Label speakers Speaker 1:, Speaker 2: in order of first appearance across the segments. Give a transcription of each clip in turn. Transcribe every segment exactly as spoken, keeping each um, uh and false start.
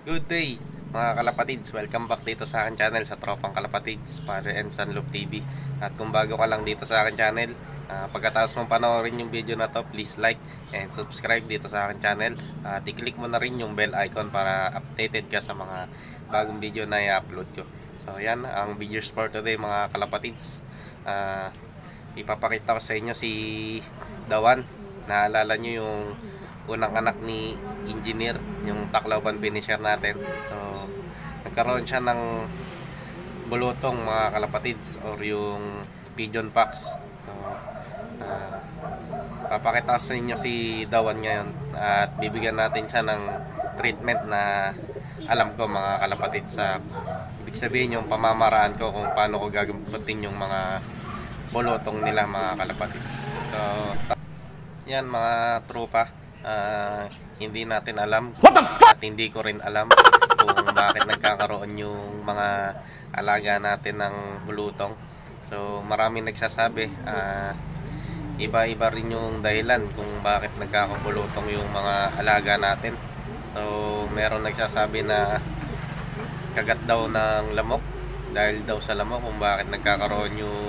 Speaker 1: Good day mga kalapatids, welcome back dito sa akin channel sa Tropang Kalapatids, Father and Son Love T V. At kung bago ka lang dito sa akin channel, uh, pagkatapos mong panoorin yung video na to, please like and subscribe dito sa akin channel. At uh, i-click mo na rin yung bell icon para updated ka sa mga bagong video na i-upload ko. So yan ang videos for today mga kalapatids. uh, Ipapakita ko sa inyo si Dawan. Naalala nyo yung unang anak ni engineer, yung Tacloban finisher natin. So nagkaroon siya ng bulutong mga kalapatids, or yung pigeon pox. So uh, papakita ko sa inyo si Dawan ngayon at bibigyan natin siya ng treatment na alam ko mga kalapatids. Sa ibig sabihin yung pamamaraan ko kung paano ko gagamutin yung mga bulutong nila mga kalapatids. So yan mga tropa, uh, hindi natin alam at hindi ko rin alam kung bakit nagkakaroon yung mga alaga natin ng bulutong. So maraming nagsasabi, uh, iba-iba rin yung dahilan kung bakit nagkakabulutong yung mga alaga natin. So meron nagsasabi na kagat daw ng lamok, dahil daw sa lamok kung bakit nagkakaroon yung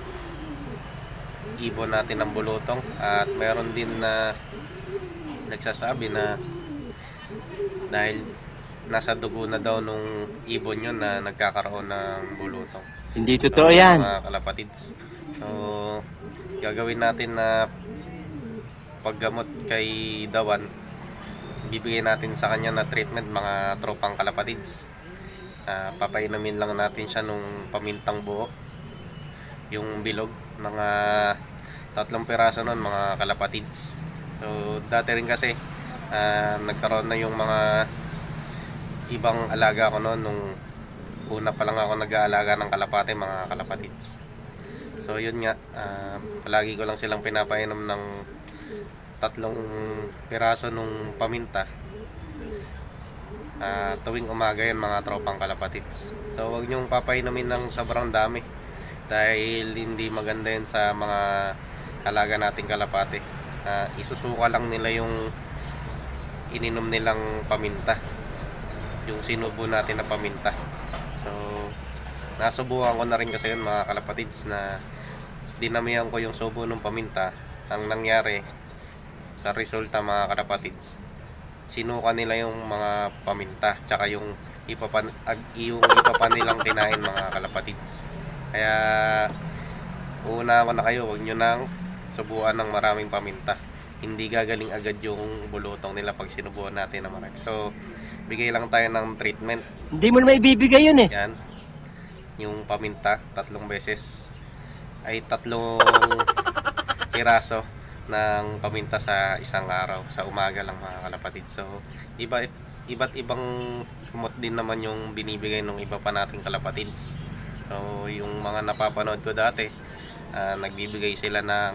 Speaker 1: ibon natin ng bulutong. At meron din na nagsasabi na dahil nasa dugo na daw nung ibon yun na nagkakaroon ng bulutong.
Speaker 2: Hindi totoo so, yan
Speaker 1: mga kalapatids. So gagawin natin na paggamot kay Dawan, bibigyan natin sa kanya na treatment mga tropang kalapatids. uh, Papainumin lang natin siya nung pamintang buo, yung bilog, mga tatlong piraso nun mga kalapatids. So dati rin kasi uh, nagkaroon na yung mga ibang alaga ko noon nung una pa lang ako nag-aalaga ng kalapate mga kalapatids. So yun nga, uh, palagi ko lang silang pinapainom ng tatlong piraso nung paminta uh, tuwing umaga yan mga tropang kalapatids. So huwag nyong papainumin ng sobrang dami dahil hindi maganda yun sa mga alaga nating kalapate. Uh, isusuka lang nila yung ininom nilang paminta, yung sinubo natin na paminta. So nasubukan ko na rin kasi yun mga kalapatids, na dinamihan ko yung subo ng paminta. Ang nangyari sa resulta mga kalapatids, sinuka nila yung mga paminta tsaka yung ipa pa, yung ipa pa nilang kinain mga kalapatids. Kaya una ko na kayo, huwag nyo nang subuan ng maraming paminta. Hindi gagaling agad yung bulutong nila pag sinubuan natin na marami. So bigay lang tayo ng treatment.
Speaker 2: Hindi mo na maibibigay yun eh.
Speaker 1: Yan, yung paminta tatlong beses, ay tatlong piraso ng paminta sa isang araw, sa umaga lang mga kalapatid. So iba, iba't ibang kumot din naman yung binibigay ng iba pa nating kalapatids. So yung mga napapanood ko dati, uh, nagbibigay sila ng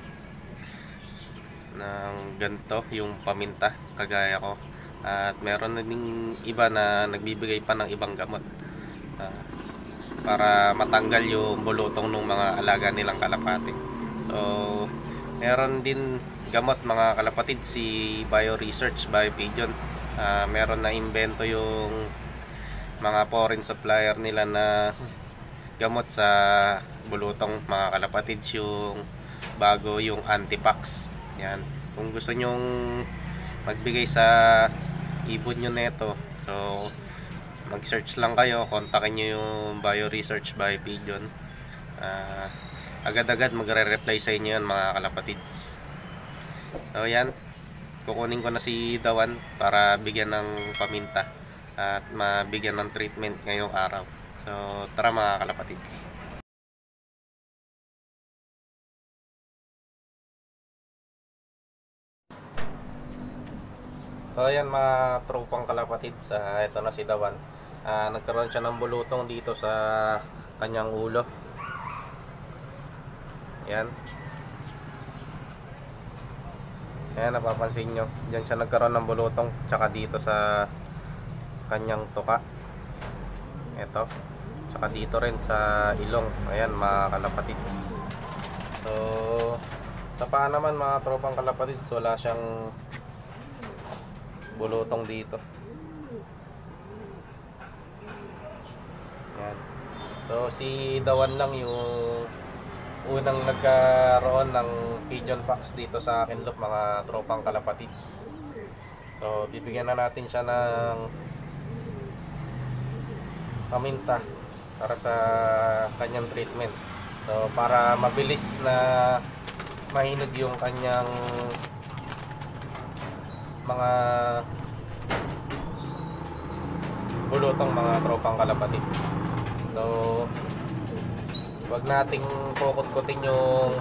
Speaker 1: ng ganito yung paminta kagaya ko. At meron na ding iba na nagbibigay pa ng ibang gamot uh, para matanggal yung bulutong ng mga alaga nilang kalapate. So meron din gamot mga kalapatid si Bio Research, Bio Pigeon. uh, Meron na invento yung mga foreign supplier nila na gamot sa bulutong mga kalapatids. Yung bago yung Antipax. Yan, kung gusto nyong magbigay sa ibon nyo neto, so mag search lang kayo, kontakin nyo yung Bio Research by Pigeon. uh, agad-agad magre-reply sa inyo yan mga kalapatids. So yan, kukunin ko na si Dawan para bigyan ng paminta at mabigyan ng treatment ngayong araw. So tara mga kalapatids. So ayan mga tropang kalapatids, uh, ito na si Dawan. uh, Nagkaroon siya ng bulutong dito sa kanyang ulo. Yan, ayan, napapansin nyo, diyan siya nagkaroon ng bulutong, tsaka dito sa kanyang tuka, ito, tsaka dito rin sa ilong. Ayan mga kalapatids. So sa paa naman mga tropang kalapatids, wala siyang bulutong dito. So si Dawan lang yung unang nagkaroon ng pigeon pox dito sa akin loop, mga tropang kalapatids. So bibigyan na natin siya ng paminta para sa kanyang treatment. So para mabilis na mahinog yung kanyang mga bulutong, mga tropang kalapatids. So wag nating kukut-kutin yung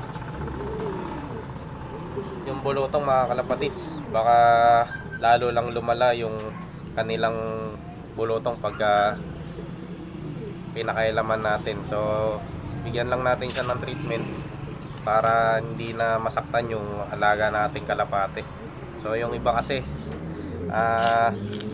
Speaker 1: yung bulutong, mga kalapatids. Baka lalo lang lumala yung kanilang bulutong pagka pinakailaman natin. So bigyan lang natin siya ng treatment para hindi na masaktan yung alaga nating kalapate. So yung iba kasi ah,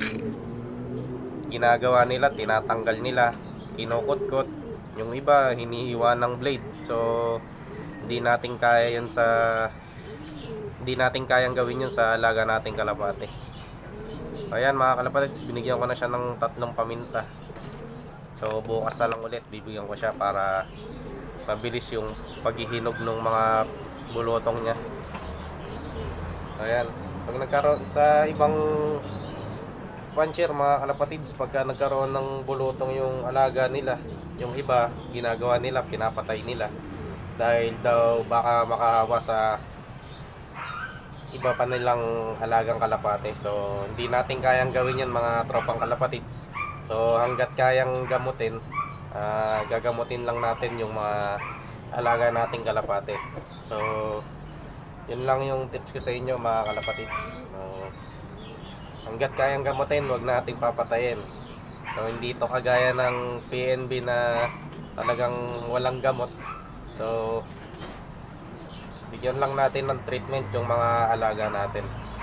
Speaker 1: ginagawa nila, tinatanggal nila, kinukot-kot. Yung iba hinihiwa ng blade. So hindi natin kaya yun sa hindi natin kayang gawin yun sa alaga nating kalapate. So ayan mga kalapatids, binigyan ko na siya ng tatlong paminta. So bukas na lang ulit bibigyan ko siya para mabilis yung paghihinog ng mga bulutong niya. So ayan, pag nagkaroon sa ibang puncher, mga kalapatids, pagka nagkaroon ng bulutong yung alaga nila, yung iba ginagawa nila, pinapatay nila dahil daw baka makahawa sa iba pa nilang alagang kalapate. So hindi natin kayang gawin yan mga tropang kalapatids. So hanggat kayang gamutin, uh, gagamutin lang natin yung mga alaga nating kalapate. So yun lang yung tips ko sa inyo mga kalapatids. So, hanggat kayang gamutin, wag nating papatayin. So hindi ito kagaya ng P N B na talagang walang gamot. So bigyan lang natin ng treatment yung mga alaga natin.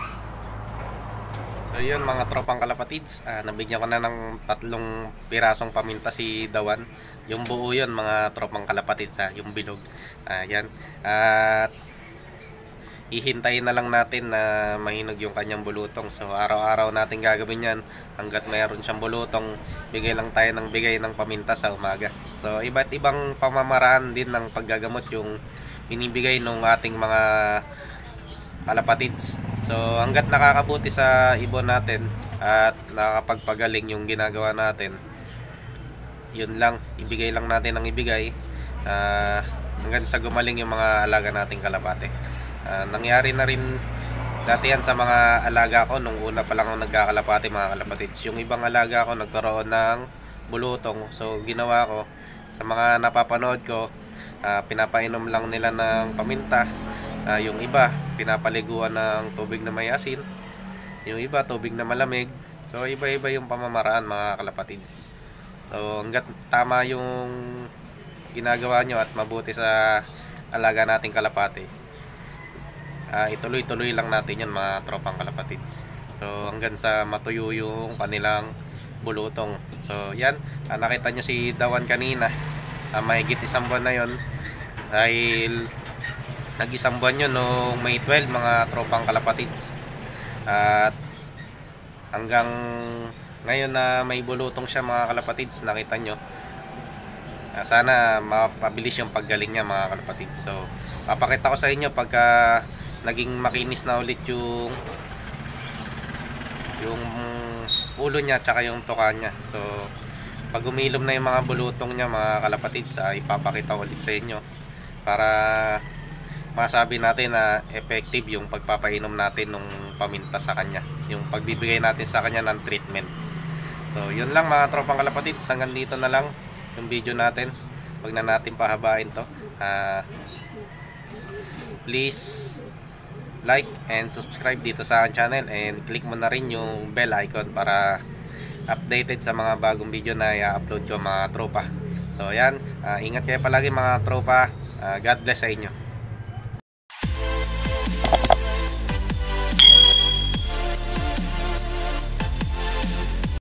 Speaker 1: So yun mga tropang kalapatids, uh, nabigyan ko na ng tatlong pirasong paminta si Dawan. Yung buo yun mga tropang kalapatids, ha, yung bilog. Uh, yan. At uh, ihintayin na lang natin na mahinog yung kanyang bulutong. So araw-araw natin gagawin yan. Hanggat mayroon siyang bulutong, bigay lang tayo ng bigay ng paminta sa umaga. So iba't ibang pamamaraan din ng paggagamot yung binibigay ng ating mga kalapatids. So hanggat nakakabuti sa ibon natin at nakakapagpagaling yung ginagawa natin, yun lang, ibigay lang natin ang ibigay uh, hanggang sa gumaling yung mga alaga nating kalapate. Uh, nangyari na rin dati yan sa mga alaga ko nung una pa lang ako nagkakalapate, mga kalapatids. Yung ibang alaga ko nagkaroon ng bulutong. So ginawa ko, sa mga napapanood ko, uh, pinapainom lang nila ng paminta. Uh, yung iba pinapaliguan ng tubig na may asin, yung iba tubig na malamig. So iba-iba yung pamamaraan mga kalapatids. So hanggat tama yung ginagawa nyo at mabuti sa alaga nating kalapate, uh, ituloy-tuloy lang natin yan mga tropang kalapatids. So hanggang sa matuyo yung kanilang bulutong. So yan, uh, nakita nyo si Dawan kanina, uh, mahigit isang buwan na yon dahil nag-isang buwan yun noong May twelve mga tropang kalapatids. At hanggang ngayon na may bulutong siya mga kalapatids, nakita nyo. Uh, sana mapabilis yung paggaling niya mga kalapatids. So papakita ko sa inyo pagka naging makinis na ulit yung yung ulo niya tsaka yung tuka niya. So pag umilom na yung mga bulutong niya mga kalapatids, ay ipapakita ko ulit sa inyo para masabi natin na effective yung pagpapainom natin ng paminta sa kanya, yung pagbibigay natin sa kanya ng treatment. So yun lang mga tropang kalapatids, hanggang dito na lang yung video natin. Huwag na natin pahabain to. uh, Please like and subscribe dito sa aking channel, and click mo na rin yung bell icon para updated sa mga bagong video na i-upload ko mga tropa. So yan, uh, ingat kayo palagi mga tropa. uh, God bless sa inyo.